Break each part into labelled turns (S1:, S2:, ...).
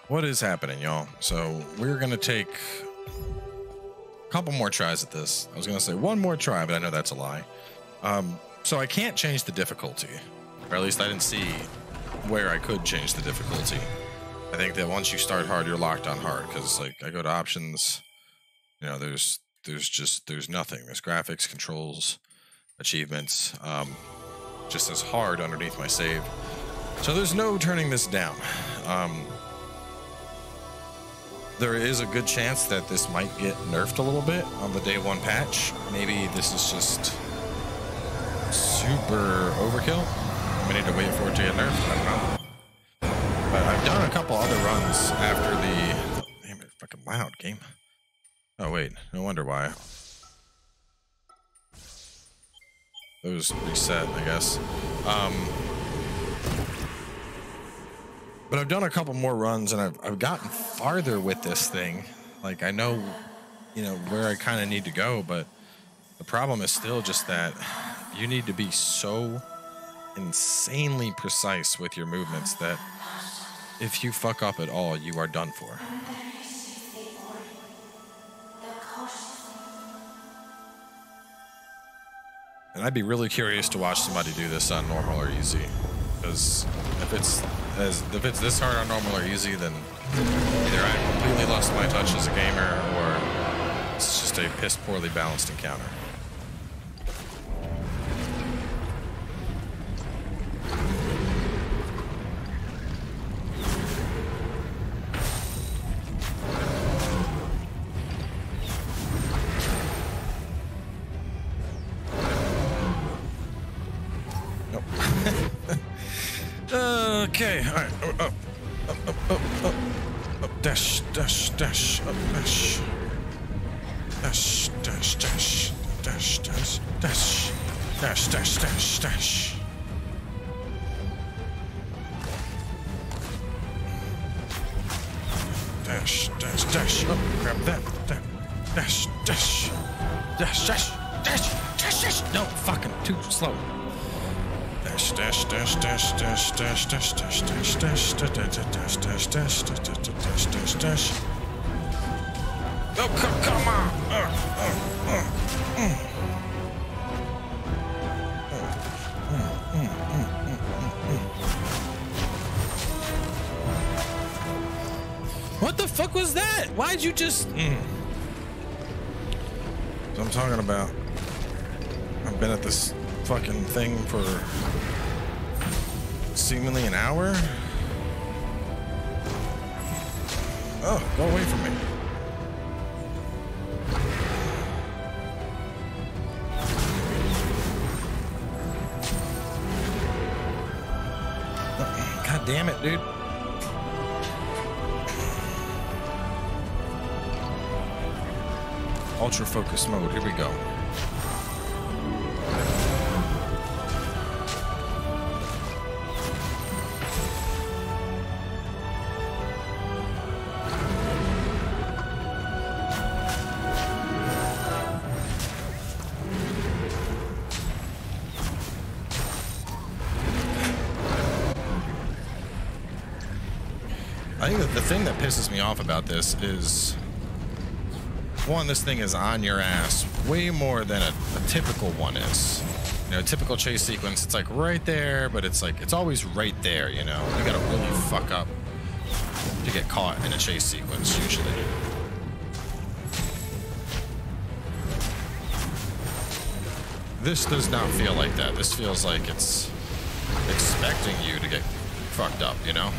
S1: What is happening, y'all? So we're gonna take a couple more tries at this. I was gonna say one more try, but I know that's a lie. So I can't change the difficulty, or at least I didn't see where I could change the difficulty. I think that once you start hard, you're locked on hard, because like I go to options, you know, there's nothing. There's graphics, controls, achievements, just as hard underneath my save. So there's no turning this down. There is a good chance that this might get nerfed a little bit on the day one patch. Maybe this is just super overkill. We need to wait for it to get nerfed. I don't know. But I've done a couple other runs after the... Damn it, fucking loud game. Oh wait, no wonder why. Those reset, I guess. But I've done a couple more runs, and I've gotten farther with this thing. Like, I know, you know, where I kind of need to go, but the problem is still just that you need to be so insanely precise with your movements that if you fuck up at all, you are done for. And I'd be really curious to watch somebody do this on normal or easy, because if it's this hard on normal or easy, then either I completely lost my touch as a gamer, or it's just a piss poorly balanced encounter. Okay, all right. Up, dash, dash, dash, up, dash. Dash, dash, dash, dash, dash, dash, dash, dash, dash, dash. Dash, dash, dash, up, grab that, dash, dash, dash, dash, dash, dash, dash. No, fucking too slow. Dash, dash, dash, dash, dash, dash, dash, dash, dash, dash, dash, dash, dash, dash, dash, dash, dash. Oh, come on! What the fuck was that? Why'd you just? That's what I'm talking about. I've been at this fucking thing for seemingly an hour. Oh, go away from me. God damn it, dude. Ultra focus mode, here we go. I think that the thing that pisses me off about this is, one, this thing is on your ass way more than a typical one is. You know, a typical chase sequence, it's like right there, but it's like, it's always right there, you know? You gotta really fuck up to get caught in a chase sequence, usually. This does not feel like that. This feels like it's expecting you to get fucked up, you know?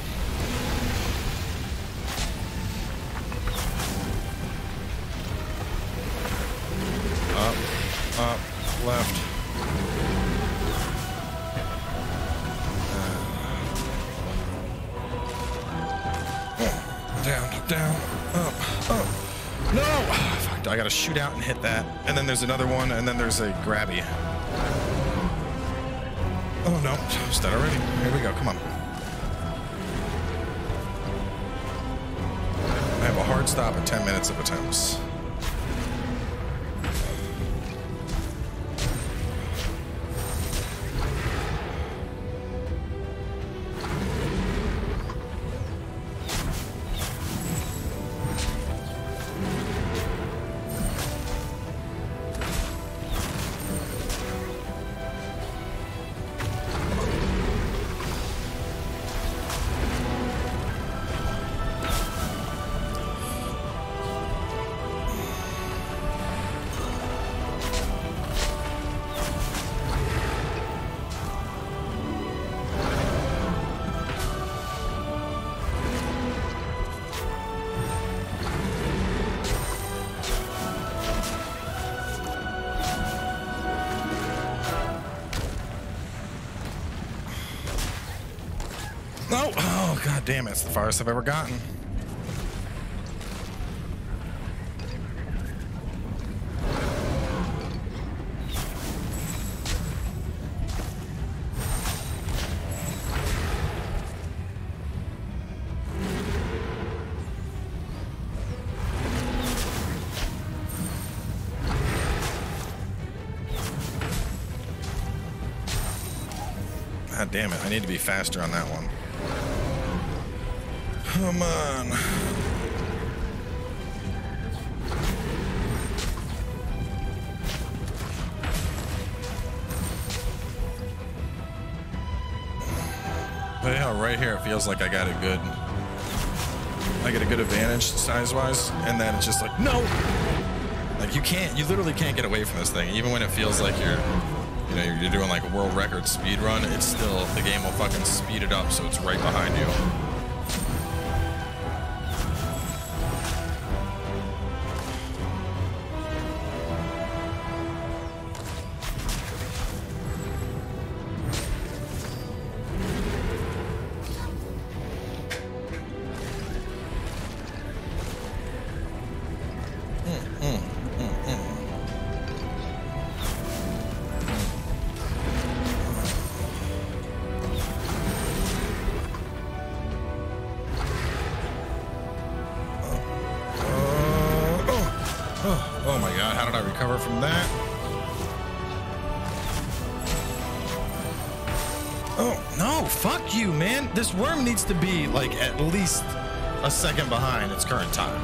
S1: Up, left. Down, up. No! Fuck, I gotta shoot out and hit that. And then there's another one, and then there's a grabby. Oh no, is that already? Here we go, come on. I have a hard stop at 10 minutes of attempts. God damn it, it's the farthest I've ever gotten. God damn it, I need to be faster on that one. Come on. But yeah, right here it feels like I got a good advantage size-wise, and then it's just like, no! Like you literally can't get away from this thing, even when it feels like you're doing like a world record speed run. It's still, the game will fucking speed it up so it's right behind you. Oh my god, how did I recover from that? Oh, no, fuck you, man. This worm needs to be, like, at least a second behind its current time.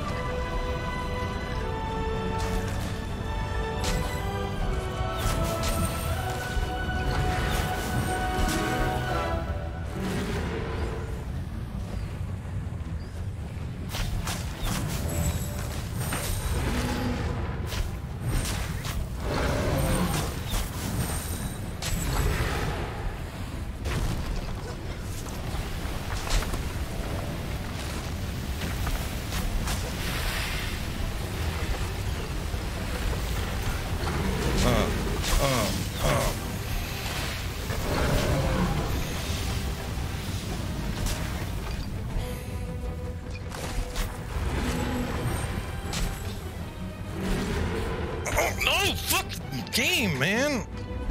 S1: No, fuck the game, man.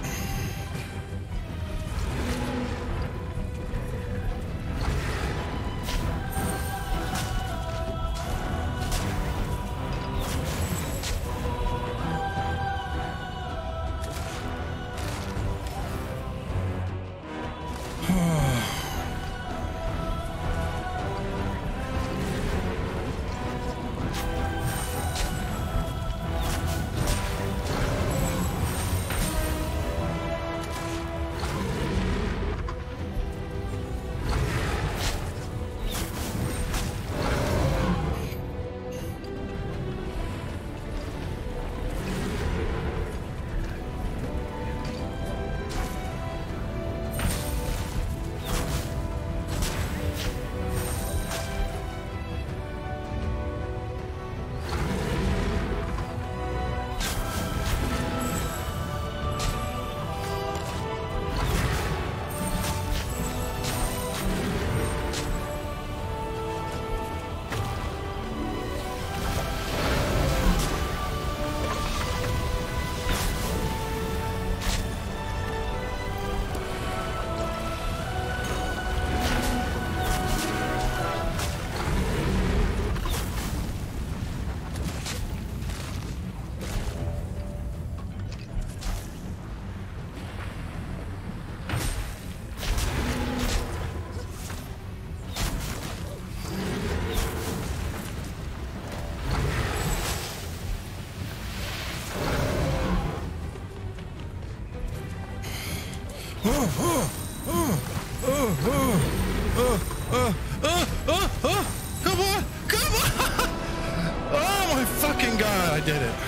S1: Come on, come on! Oh my fucking god, I did it.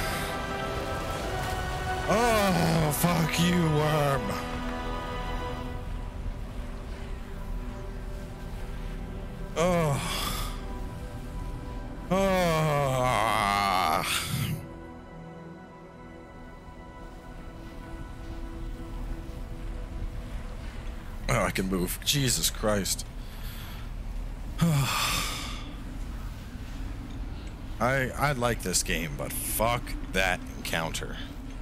S1: Oh, fuck you, worm. Oh. Oh. Oh, I can move. Jesus Christ. I like this game, but fuck that encounter.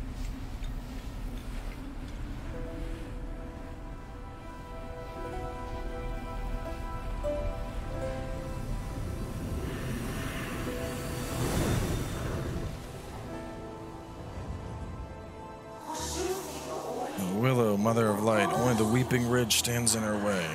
S1: Willow, mother of light, only the weeping ridge stands in her way.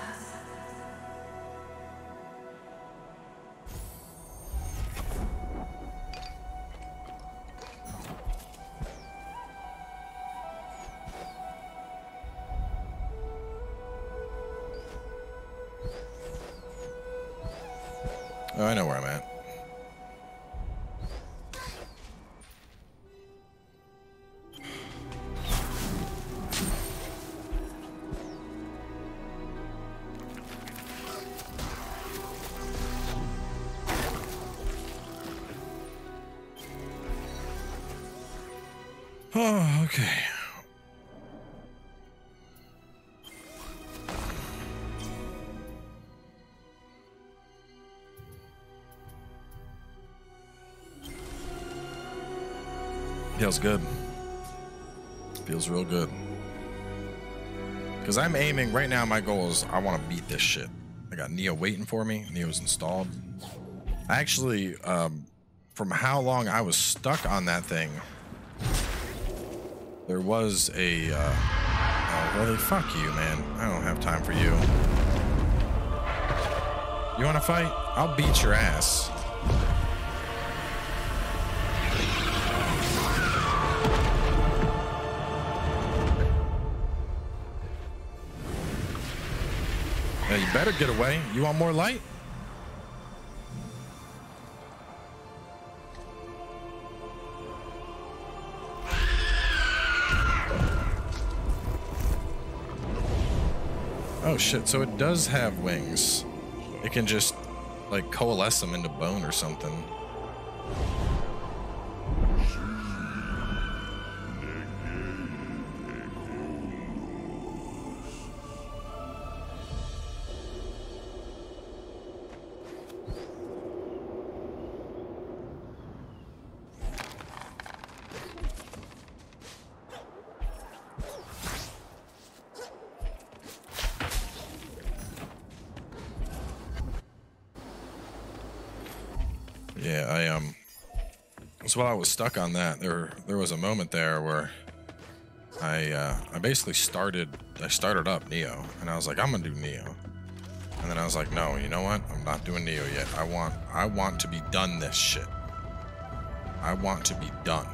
S1: Oh, I know where I'm at. Oh, okay. Feels good. Feels real good. Because I'm aiming, right now my goal is I want to beat this shit. I got Neo waiting for me. Neo's installed. I actually, from how long I was stuck on that thing, there was a, oh, really? Fuck you, man. I don't have time for you. You want to fight? I'll beat your ass. Yeah, you better get away. You want more light? Oh shit, so it does have wings. It can just like coalesce them into bone or something. Yeah, so while I was stuck on that, there was a moment there where I basically started up Neo, and I was like, I'm gonna do Neo, and then I was like, no, you know what? I'm not doing Neo yet. I want to be done this shit. I want to be done.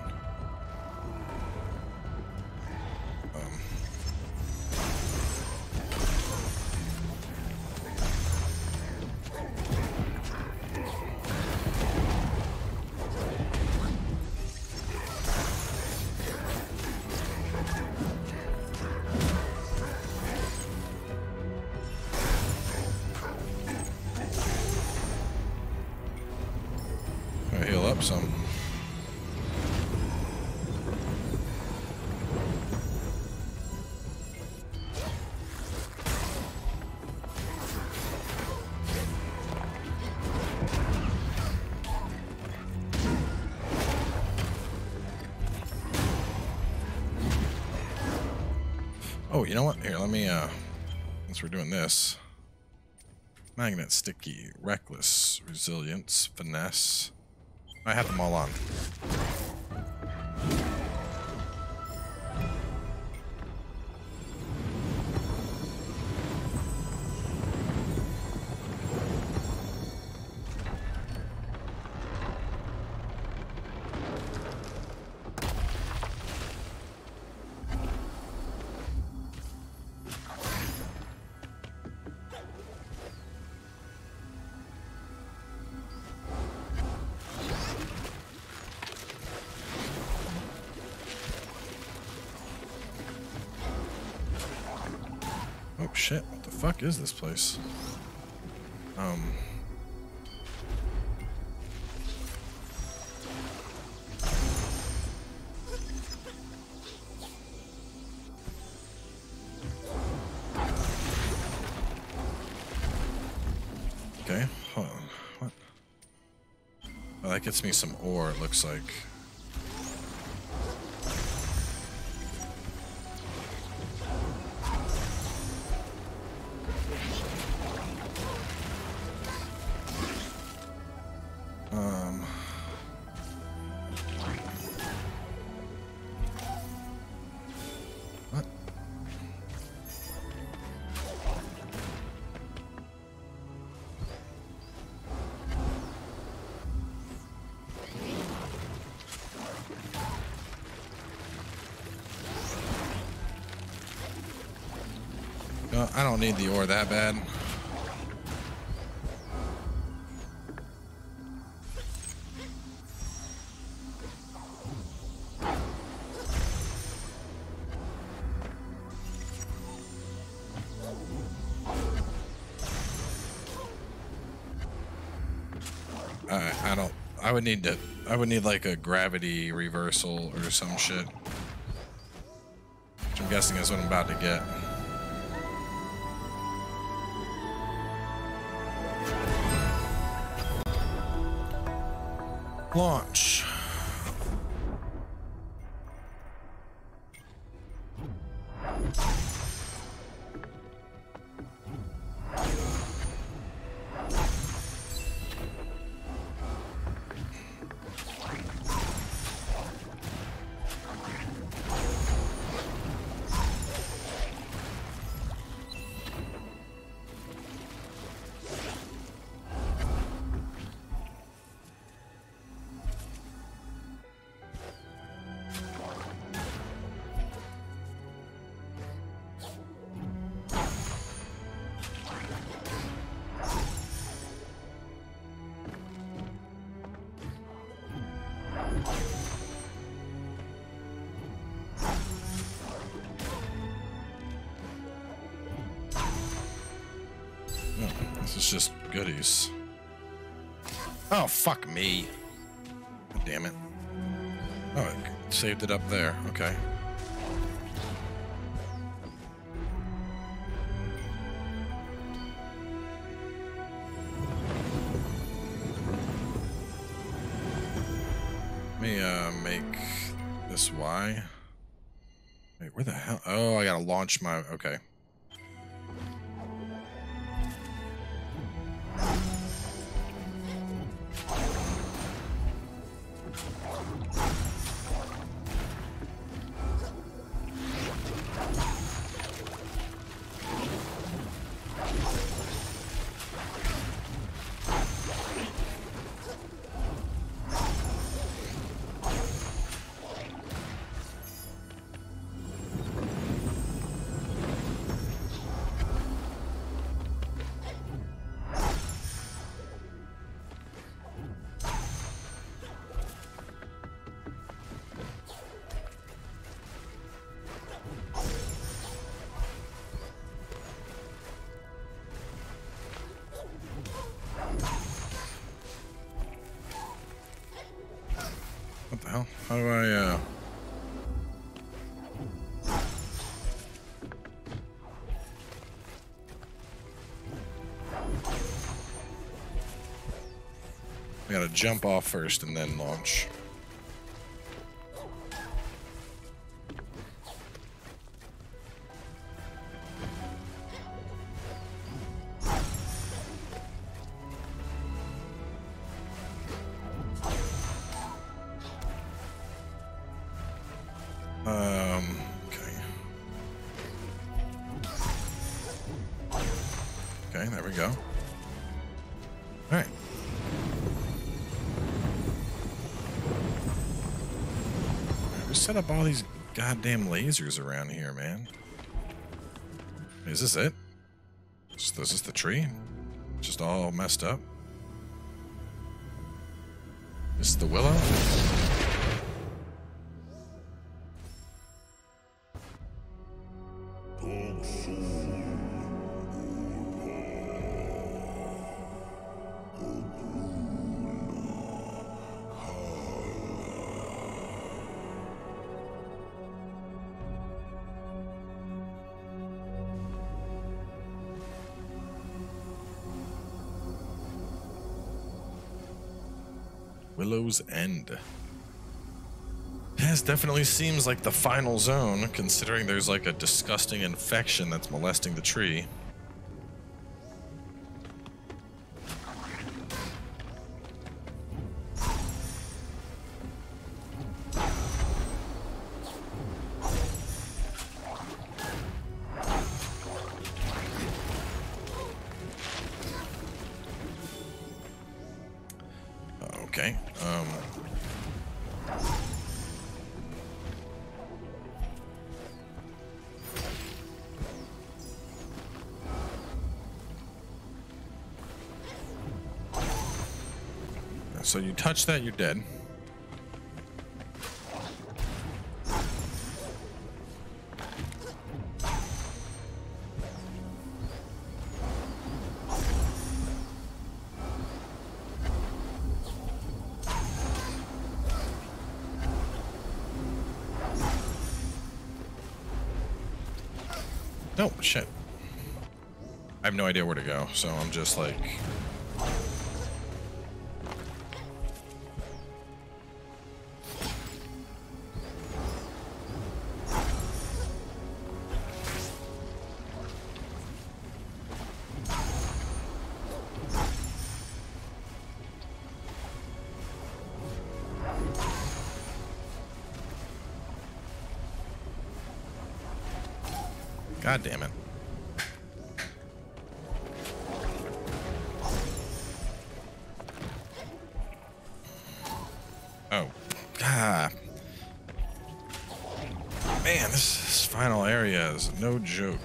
S1: Heal up some. Oh, you know what? Here, let me, since we're doing this. Magnet, sticky, reckless, resilience, finesse. I have them all on. Oh shit, what the fuck is this place? Okay, hold on. What? Well, that gets me some ore, it looks like. What? No, I don't need the ore that bad. I would need like a gravity reversal or some shit. Which I'm guessing is what I'm about to get. Launch. This is just goodies. Oh, fuck me. God damn it. Oh, it saved it up there. Okay. Let me make this Y. Wait, where the hell? Oh, I gotta launch my... Okay. What the hell? How do I, I gotta jump off first and then launch. Okay. Okay, there we go. All right. We set up all these goddamn lasers around here, man. Is this it? Is this the tree? Just all messed up? This is the willow? Willow's End. Yes, definitely seems like the final zone, considering there's like a disgusting infection that's molesting the tree. Okay. So you touch that, you're dead. No, shit. I have no idea where to go, so I'm just like... God damn it. Oh. Ah. Man, this final area is no joke.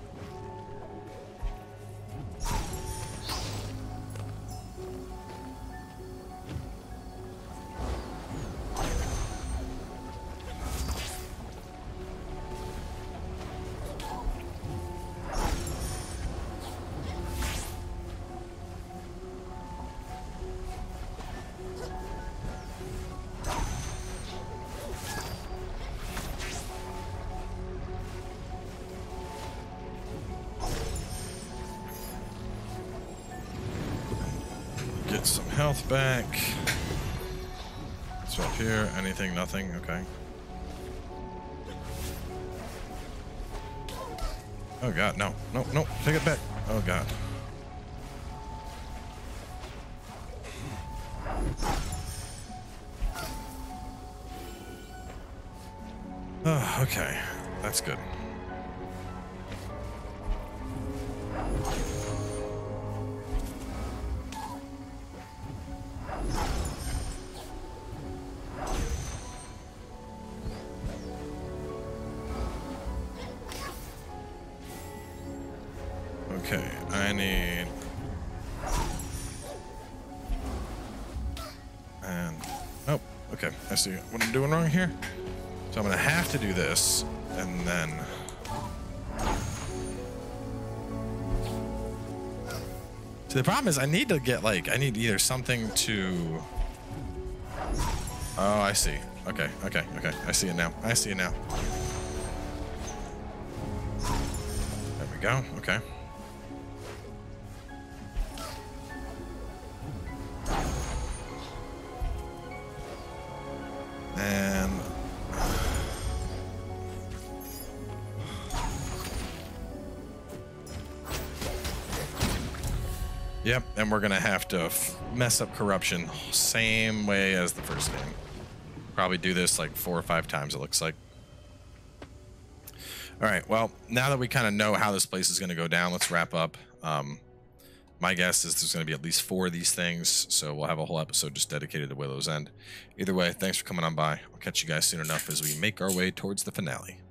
S1: Get some health back. So up here, anything, nothing, okay. Oh god, no, no, no, take it back. Oh god. Oh, okay, that's good. Okay, I need... And... Oh, okay, I see what I'm doing wrong here. So I'm gonna have to do this, and then... See, the problem is I need to get, like, I need either something to... Oh, I see. Okay, okay, okay. I see it now. I see it now. There we go. Okay. And... Yep, and we're gonna have to mess up corruption same way as the first game. Probably do this like 4 or 5 times, it looks like. All right, well, now that we kind of know how this place is gonna go down, let's wrap up. My guess is there's gonna be at least 4 of these things, so we'll have a whole episode just dedicated to Willow's End. Either way, thanks for coming on by. I'll catch you guys soon enough as we make our way towards the finale.